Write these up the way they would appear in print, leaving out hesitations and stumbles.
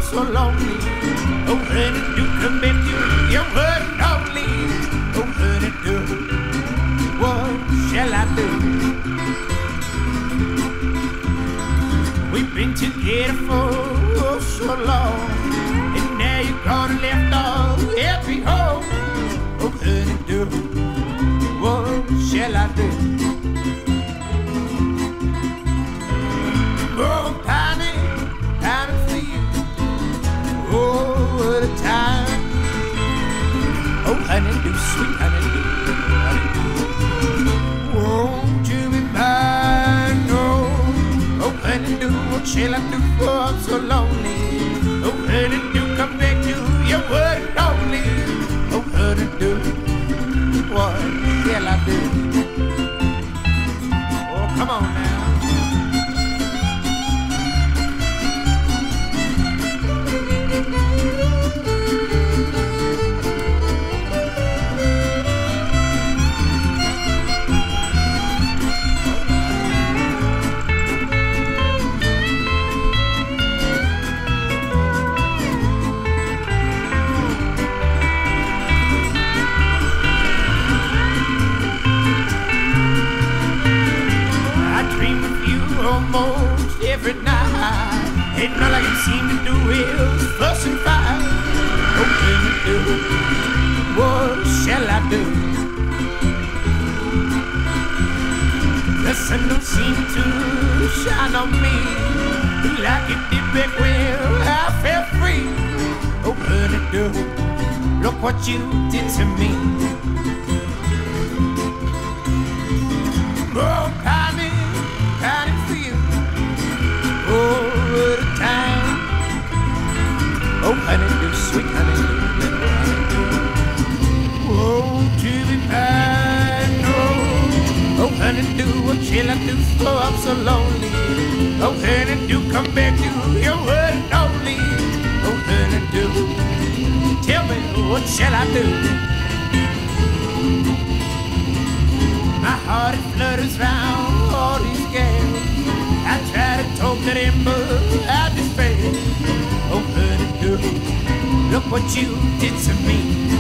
so lonely. Oh, honey, do come back to your word only. Oh, honey, do. What shall I do? We've been together for so long, and now you're gone and left all happy home. Oh, honey, do. What shall I do? Oh, pining for you. Oh, what a time. Oh, honeydew, sweet honeydew, honeydew. Won't you be mine? Oh, honeydew, what shall I do for I'm so lonely? Oh, honeydew, come back to your word only. Oh, honeydew, what shall I do? Oh, come on now. Almost every night, and all I can seem to do is fuss and fight. What can I do? What shall I do? The sun don't seem to shine on me like it did back when I felt free. Oh, honey, do look what you did to me. Oh, pining for you. Oh, what a time. Oh, honeydew, sweet honeydew, little honeydew. Won't you be mine? Oh, honeydew, what shall I do for I'm so lonely? Oh, honeydew, come back to your word only. Oh, honeydew, tell me what shall I do? My heart it flutters round all these gals. I try to talk to them, but I despair. Oh, honeydew, look what you did to me.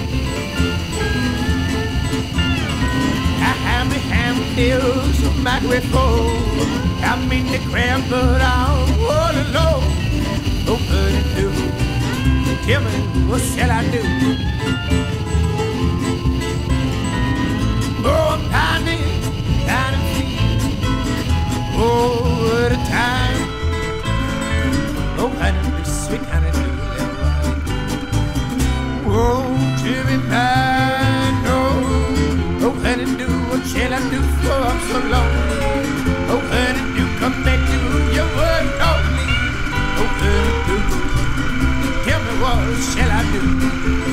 I have me handbills of my great foe. I'm in the crowd, but I'm all alone. Oh, honeydew, tell me what shall I do? Oh, I'm pining for you. Oh, what a time. Oh, honeydew, sweet honeydew, little honeydew. Won't you be mine? Oh, honeydew, what shall I do for I'm so lonely? Oh, honeydew, come back to your word only. Oh, honeydew, tell me what shall I do?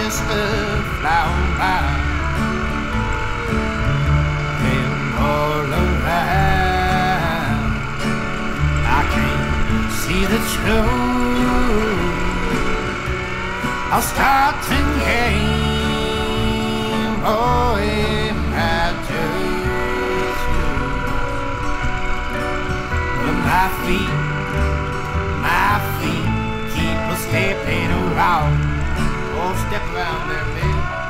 whisper flown by, and all around I can't see the truth. I'll start to game, oh, it matters you. But my feet keep a stepping around. Oh, step around there, baby.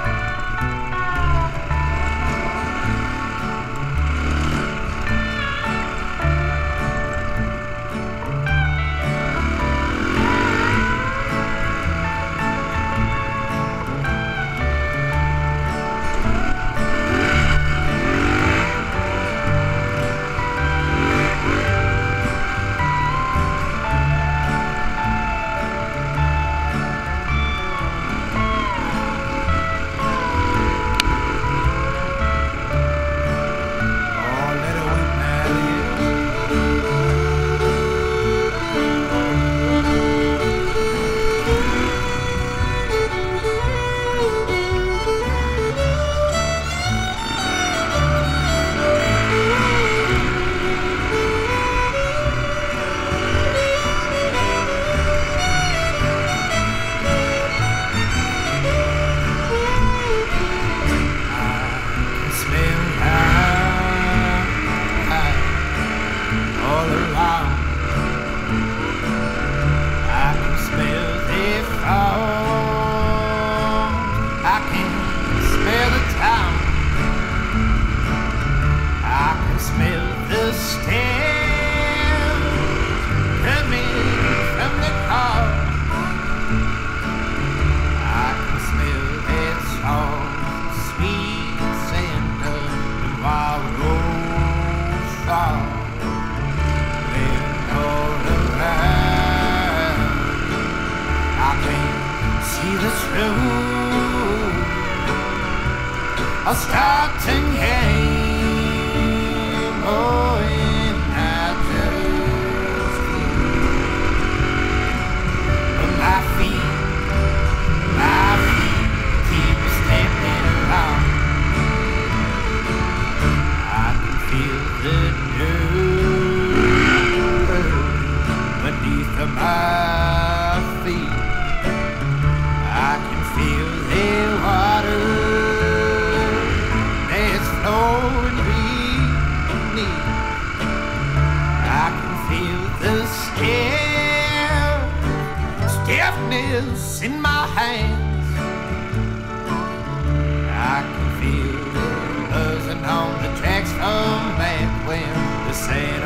A starting game, oh, in majesty. But my feet keep stepping along. I can feel the dirt beneath my feet. I can feel the water flowing beneath. I can feel the stiffness in my hands. I can feel it buzzing on the tracks from back when the sand